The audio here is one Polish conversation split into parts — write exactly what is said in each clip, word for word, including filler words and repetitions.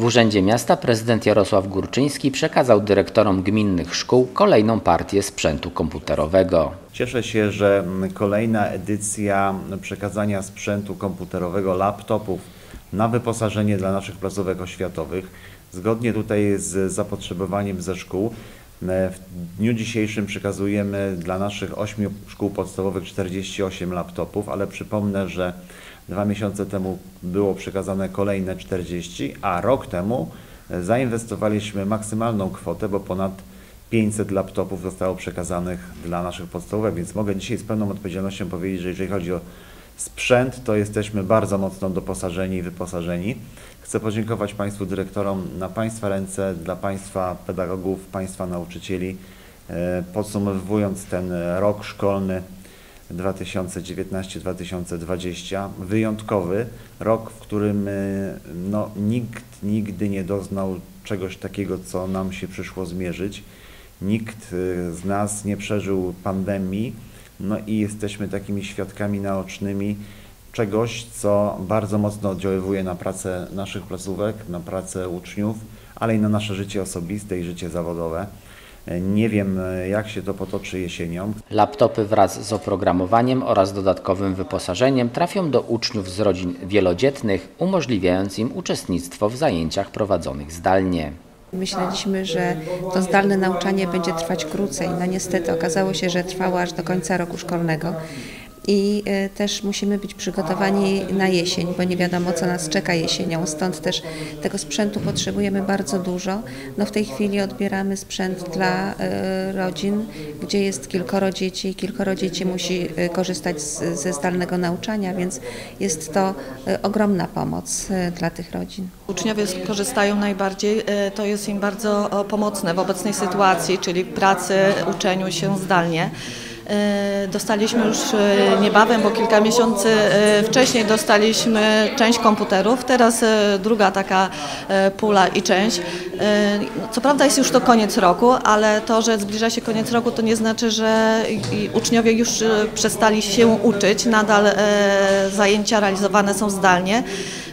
W Urzędzie Miasta prezydent Jarosław Górczyński przekazał dyrektorom gminnych szkół kolejną partię sprzętu komputerowego. Cieszę się, że kolejna edycja przekazania sprzętu komputerowego, laptopów na wyposażenie dla naszych placówek oświatowych, zgodnie tutaj z zapotrzebowaniem ze szkół. W dniu dzisiejszym przekazujemy dla naszych ośmiu szkół podstawowych czterdzieści osiem laptopów, ale przypomnę, że dwa miesiące temu było przekazane kolejne czterdzieści, a rok temu zainwestowaliśmy maksymalną kwotę, bo ponad pięćset laptopów zostało przekazanych dla naszych podstawówek, więc mogę dzisiaj z pełną odpowiedzialnością powiedzieć, że jeżeli chodzi o sprzęt, to jesteśmy bardzo mocno doposażeni i wyposażeni. Chcę podziękować Państwu dyrektorom, na Państwa ręce, dla Państwa pedagogów, Państwa nauczycieli. Podsumowując ten rok szkolny dwa tysiące dziewiętnasty dwa tysiące dwudziesty, wyjątkowy rok, w którym no, nikt nigdy nie doznał czegoś takiego, co nam się przyszło zmierzyć. Nikt z nas nie przeżył pandemii, no i jesteśmy takimi świadkami naocznymi czegoś, co bardzo mocno oddziaływuje na pracę naszych placówek, na pracę uczniów, ale i na nasze życie osobiste i życie zawodowe. Nie wiem, jak się to potoczy jesienią. Laptopy wraz z oprogramowaniem oraz dodatkowym wyposażeniem trafią do uczniów z rodzin wielodzietnych, umożliwiając im uczestnictwo w zajęciach prowadzonych zdalnie. Myśleliśmy, że to zdalne nauczanie będzie trwać krócej. No niestety okazało się, że trwało aż do końca roku szkolnego. I też musimy być przygotowani na jesień, bo nie wiadomo, co nas czeka jesienią, stąd też tego sprzętu potrzebujemy bardzo dużo. No w tej chwili odbieramy sprzęt dla rodzin, gdzie jest kilkoro dzieci i kilkoro dzieci musi korzystać z, ze zdalnego nauczania, więc jest to ogromna pomoc dla tych rodzin. Uczniowie korzystają najbardziej, to jest im bardzo pomocne w obecnej sytuacji, czyli pracy, uczeniu się zdalnie. Dostaliśmy już niebawem, bo kilka miesięcy wcześniej dostaliśmy część komputerów, teraz druga taka pula i część. Co prawda jest już to koniec roku, ale to, że zbliża się koniec roku, to nie znaczy, że uczniowie już przestali się uczyć, nadal zajęcia realizowane są zdalnie.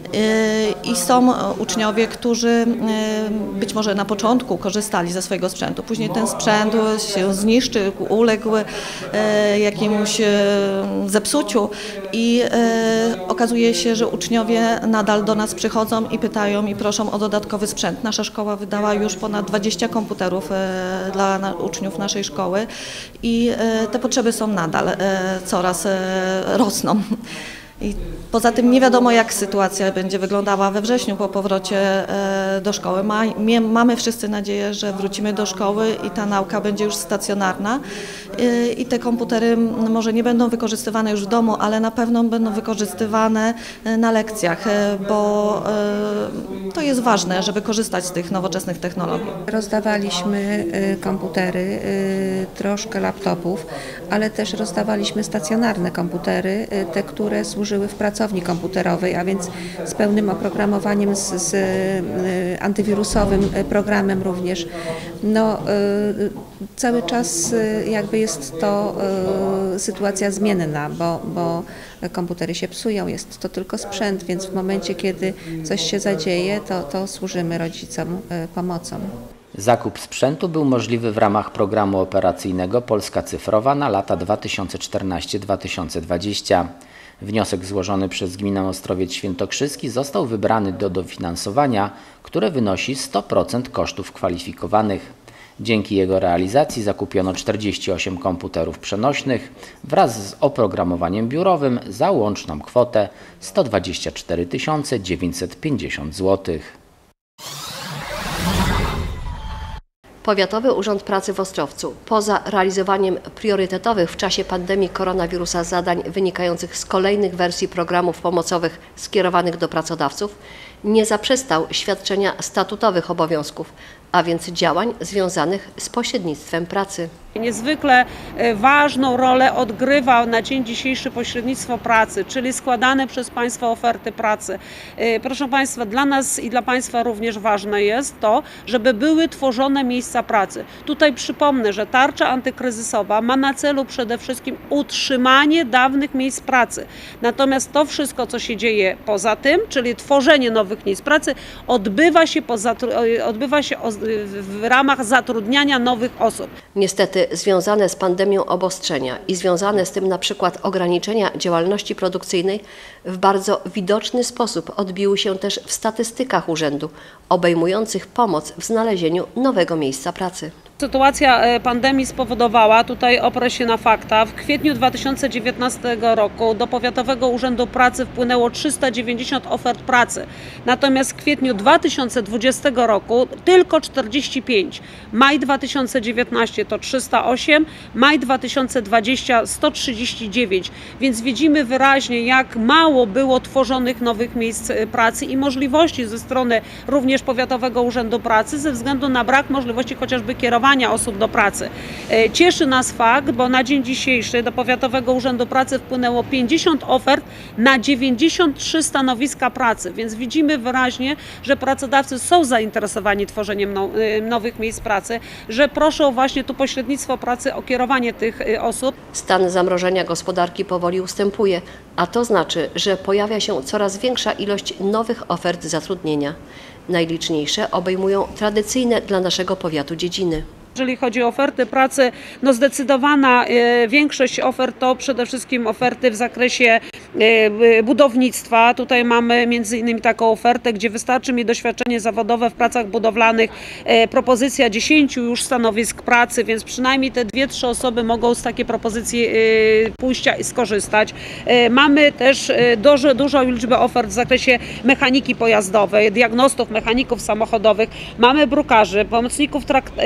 I są uczniowie, którzy być może na początku korzystali ze swojego sprzętu, później ten sprzęt się zniszczył, uległ jakiemuś zepsuciu i okazuje się, że uczniowie nadal do nas przychodzą i pytają i proszą o dodatkowy sprzęt. Nasza szkoła wydała już ponad dwadzieścia komputerów dla uczniów naszej szkoły i te potrzeby są nadal, coraz rosną. I poza tym nie wiadomo, jak sytuacja będzie wyglądała we wrześniu po powrocie do szkoły. Mamy wszyscy nadzieję, że wrócimy do szkoły i ta nauka będzie już stacjonarna i te komputery może nie będą wykorzystywane już w domu, ale na pewno będą wykorzystywane na lekcjach, bo to jest ważne, żeby korzystać z tych nowoczesnych technologii. Rozdawaliśmy komputery, troszkę laptopów, ale też rozdawaliśmy stacjonarne komputery, te, które służyły w pracowni komputerowej, a więc z pełnym oprogramowaniem, z, z antywirusowym programem również. No, cały czas jakby jest to sytuacja zmienna, bo, bo komputery się psują, jest to tylko sprzęt, więc w momencie, kiedy coś się zadzieje, to, to służymy rodzicom pomocą. Zakup sprzętu był możliwy w ramach programu operacyjnego Polska Cyfrowa na lata dwa tysiące czternasty do dwa tysiące dwudziestego. Wniosek złożony przez gminę Ostrowiec Świętokrzyski został wybrany do dofinansowania, które wynosi sto procent kosztów kwalifikowanych. Dzięki jego realizacji zakupiono czterdzieści osiem komputerów przenośnych wraz z oprogramowaniem biurowym za łączną kwotę sto dwadzieścia cztery tysiące dziewięćset pięćdziesiąt złotych. Powiatowy Urząd Pracy w Ostrowcu, poza realizowaniem priorytetowych w czasie pandemii koronawirusa zadań wynikających z kolejnych wersji programów pomocowych skierowanych do pracodawców, nie zaprzestał świadczenia statutowych obowiązków, a więc działań związanych z pośrednictwem pracy. Niezwykle ważną rolę odgrywa na dzień dzisiejszy pośrednictwo pracy, czyli składane przez Państwa oferty pracy. Proszę Państwa, dla nas i dla Państwa również ważne jest to, żeby były tworzone miejsca pracy. Tutaj przypomnę, że tarcza antykryzysowa ma na celu przede wszystkim utrzymanie dawnych miejsc pracy. Natomiast to wszystko, co się dzieje poza tym, czyli tworzenie nowych miejsc pracy, odbywa się, po odbywa się w ramach zatrudniania nowych osób. Niestety związane z pandemią obostrzenia i związane z tym na przykład ograniczenia działalności produkcyjnej w bardzo widoczny sposób odbiły się też w statystykach urzędu, obejmujących pomoc w znalezieniu nowego miejsca pracy. Sytuacja pandemii spowodowała, tutaj oprę się na fakta, w kwietniu dwa tysiące dziewiętnastego roku do Powiatowego Urzędu Pracy wpłynęło trzysta dziewięćdziesiąt ofert pracy, natomiast w kwietniu dwa tysiące dwudziestego roku tylko czterdzieści pięć, maj dwa tysiące dziewiętnasty to trzysta osiem, maj dwa tysiące dwudziesty sto trzydzieści dziewięć, więc widzimy wyraźnie, jak mało było tworzonych nowych miejsc pracy i możliwości ze strony również Powiatowego Urzędu Pracy ze względu na brak możliwości chociażby kierowania osób do pracy. Cieszy nas fakt, bo na dzień dzisiejszy do Powiatowego Urzędu Pracy wpłynęło pięćdziesiąt ofert na dziewięćdziesiąt trzy stanowiska pracy, więc widzimy wyraźnie, że pracodawcy są zainteresowani tworzeniem nowych miejsc pracy, że proszą właśnie tu pośrednictwo pracy o kierowanie tych osób. Stan zamrożenia gospodarki powoli ustępuje, a to znaczy, że pojawia się coraz większa ilość nowych ofert zatrudnienia. Najliczniejsze obejmują tradycyjne dla naszego powiatu dziedziny. Jeżeli chodzi o oferty pracy, no zdecydowana większość ofert to przede wszystkim oferty w zakresie budownictwa. Tutaj mamy między innymi taką ofertę, gdzie wystarczy mi doświadczenie zawodowe w pracach budowlanych, propozycja dziesięciu już stanowisk pracy, więc przynajmniej te dwie, trzy osoby mogą z takiej propozycji pójścia i skorzystać. Mamy też dużo, dużą liczbę ofert w zakresie mechaniki pojazdowej, diagnostów, mechaników samochodowych. Mamy brukarzy, pomocników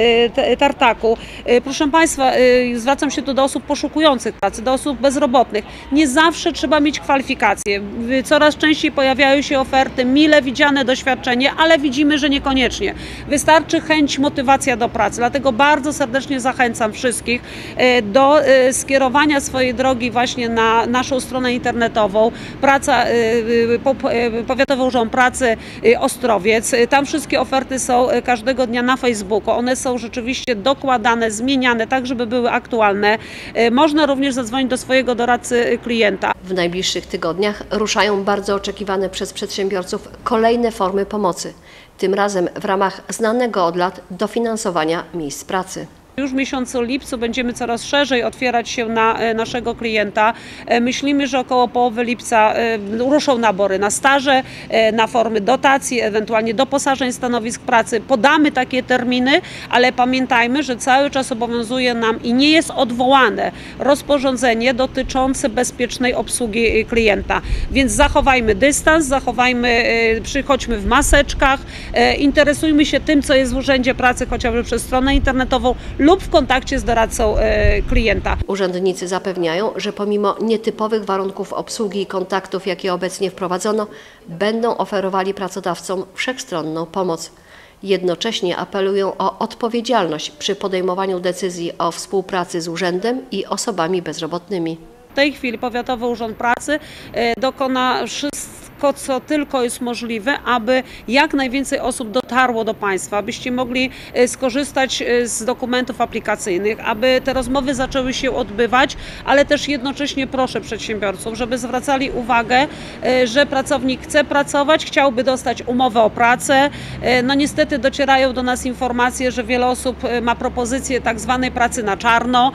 tartaku. Proszę Państwa, zwracam się tu do osób poszukujących pracy, do osób bezrobotnych. Nie zawsze trzeba mieć kwalifikacje. Coraz częściej pojawiają się oferty, mile widziane doświadczenie, ale widzimy, że niekoniecznie. Wystarczy chęć, motywacja do pracy. Dlatego bardzo serdecznie zachęcam wszystkich do skierowania swojej drogi właśnie na naszą stronę internetową. Praca, Powiatowy Urząd Pracy Ostrowiec. Tam wszystkie oferty są każdego dnia na Facebooku. One są rzeczywiście dokładane, zmieniane, tak żeby były aktualne. Można również zadzwonić do swojego doradcy klienta. W najbliższych tygodniach ruszają bardzo oczekiwane przez przedsiębiorców kolejne formy pomocy, tym razem w ramach znanego od lat dofinansowania miejsc pracy. Już w miesiącu lipcu będziemy coraz szerzej otwierać się na naszego klienta. Myślimy, że około połowy lipca ruszą nabory na staże, na formy dotacji, ewentualnie doposażeń stanowisk pracy. Podamy takie terminy, ale pamiętajmy, że cały czas obowiązuje nam i nie jest odwołane rozporządzenie dotyczące bezpiecznej obsługi klienta. Więc zachowajmy dystans, zachowajmy, przychodźmy w maseczkach, interesujmy się tym, co jest w Urzędzie Pracy, chociażby przez stronę internetową, lub w kontakcie z doradcą klienta. Urzędnicy zapewniają, że pomimo nietypowych warunków obsługi i kontaktów, jakie obecnie wprowadzono, będą oferowali pracodawcom wszechstronną pomoc. Jednocześnie apelują o odpowiedzialność przy podejmowaniu decyzji o współpracy z urzędem i osobami bezrobotnymi. W tej chwili Powiatowy Urząd Pracy dokona wszystko, co tylko jest możliwe, aby jak najwięcej osób dotarło do Państwa, abyście mogli skorzystać z dokumentów aplikacyjnych, aby te rozmowy zaczęły się odbywać, ale też jednocześnie proszę przedsiębiorców, żeby zwracali uwagę, że pracownik chce pracować, chciałby dostać umowę o pracę. No niestety docierają do nas informacje, że wiele osób ma propozycję tak zwanej pracy na czarno,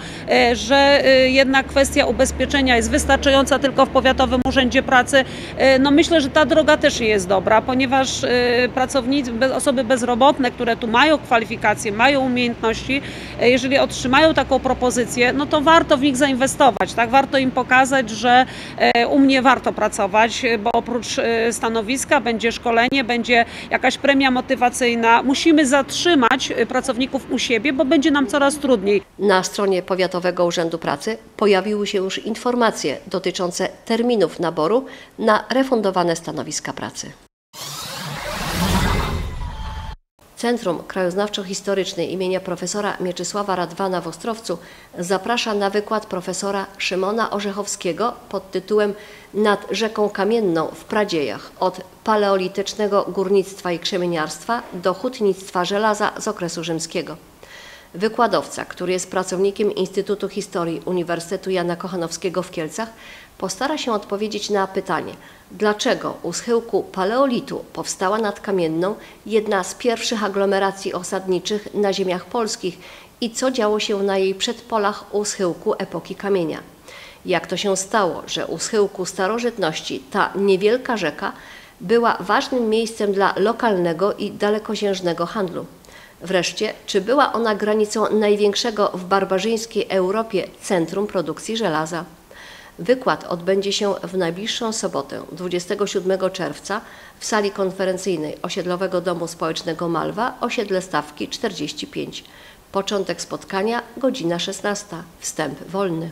że jednak kwestia ubezpieczenia jest wystarczająca tylko w Powiatowym Urzędzie Pracy. No myślę, że ta droga też nie jest dobra, ponieważ pracownicy, osoby bezrobotne, które tu mają kwalifikacje, mają umiejętności, jeżeli otrzymają taką propozycję, no to warto w nich zainwestować, tak? Warto im pokazać, że u mnie warto pracować, bo oprócz stanowiska będzie szkolenie, będzie jakaś premia motywacyjna. Musimy zatrzymać pracowników u siebie, bo będzie nam coraz trudniej. Na stronie Powiatowego Urzędu Pracy pojawiły się już informacje dotyczące terminów naboru na refundowane stanowiska pracy. Centrum Krajoznawczo-Historyczne imienia profesora Mieczysława Radwana w Ostrowcu zaprasza na wykład profesora Szymona Orzechowskiego pod tytułem Nad rzeką Kamienną w pradziejach od paleolitycznego górnictwa i krzemieniarstwa do hutnictwa żelaza z okresu rzymskiego. Wykładowca, który jest pracownikiem Instytutu Historii Uniwersytetu Jana Kochanowskiego w Kielcach, postara się odpowiedzieć na pytanie, dlaczego u schyłku paleolitu powstała nad Kamienną jedna z pierwszych aglomeracji osadniczych na ziemiach polskich i co działo się na jej przedpolach u schyłku epoki kamienia. Jak to się stało, że u schyłku starożytności ta niewielka rzeka była ważnym miejscem dla lokalnego i dalekosiężnego handlu. Wreszcie, czy była ona granicą największego w barbarzyńskiej Europie centrum produkcji żelaza? Wykład odbędzie się w najbliższą sobotę, dwudziestego siódmego czerwca, w sali konferencyjnej Osiedlowego Domu Społecznego Malwa, osiedle Stawki czterdzieści pięć. Początek spotkania, godzina szesnasta. Wstęp wolny.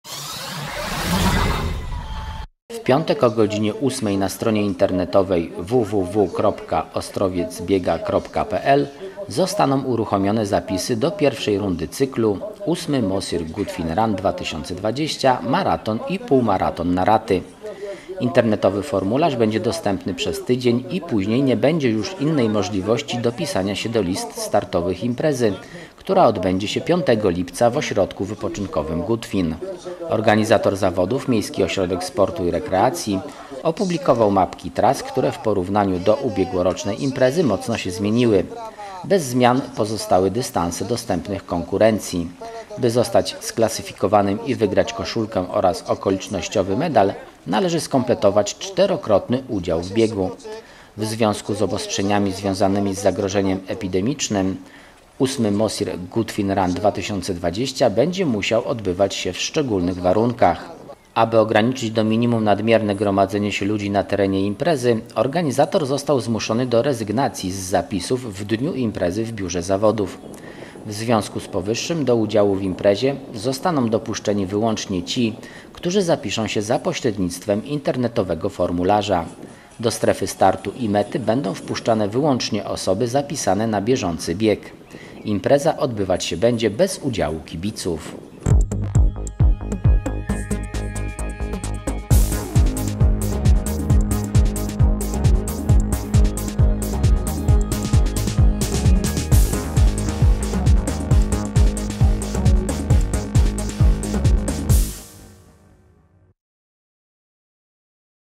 W piątek o godzinie ósmej na stronie internetowej w w w kropka ostrowiecbiega kropka p l zostaną uruchomione zapisy do pierwszej rundy cyklu ósmy Mosir Gutfin Run dwa tysiące dwadzieścia Maraton i Półmaraton na raty. Internetowy formularz będzie dostępny przez tydzień i później nie będzie już innej możliwości dopisania się do list startowych imprezy, która odbędzie się piątego lipca w ośrodku wypoczynkowym Gutfin. Organizator zawodów, Miejski Ośrodek Sportu i Rekreacji, opublikował mapki tras, które w porównaniu do ubiegłorocznej imprezy mocno się zmieniły. Bez zmian pozostały dystanse dostępnych konkurencji. By zostać sklasyfikowanym i wygrać koszulkę oraz okolicznościowy medal, należy skompletować czterokrotny udział w biegu. W związku z obostrzeniami związanymi z zagrożeniem epidemicznym, ósmy Mosir Gutfin Run dwa tysiące dwadzieścia będzie musiał odbywać się w szczególnych warunkach. Aby ograniczyć do minimum nadmierne gromadzenie się ludzi na terenie imprezy, organizator został zmuszony do rezygnacji z zapisów w dniu imprezy w biurze zawodów. W związku z powyższym do udziału w imprezie zostaną dopuszczeni wyłącznie ci, którzy zapiszą się za pośrednictwem internetowego formularza. Do strefy startu i mety będą wpuszczane wyłącznie osoby zapisane na bieżący bieg. Impreza odbywać się będzie bez udziału kibiców.